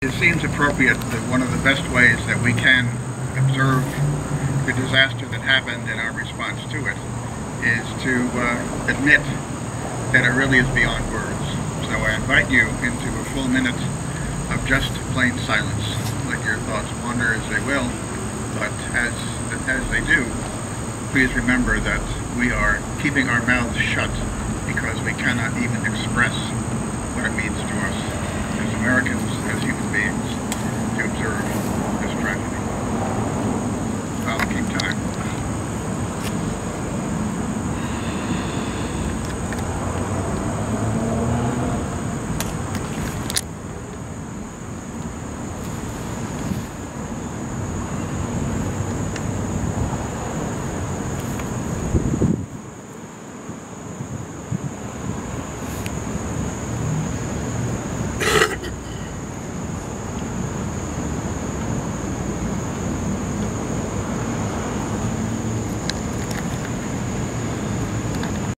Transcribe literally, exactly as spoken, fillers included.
It seems appropriate that one of the best ways that we can observe the disaster that happened and our response to it is to uh, admit that it really is beyond words. So I invite you into a full minute of just plain silence. Let your thoughts wander as they will, but as, as they do, please remember that we are keeping our mouths shut because we cannot even express what it means to us as Americans, as human beings.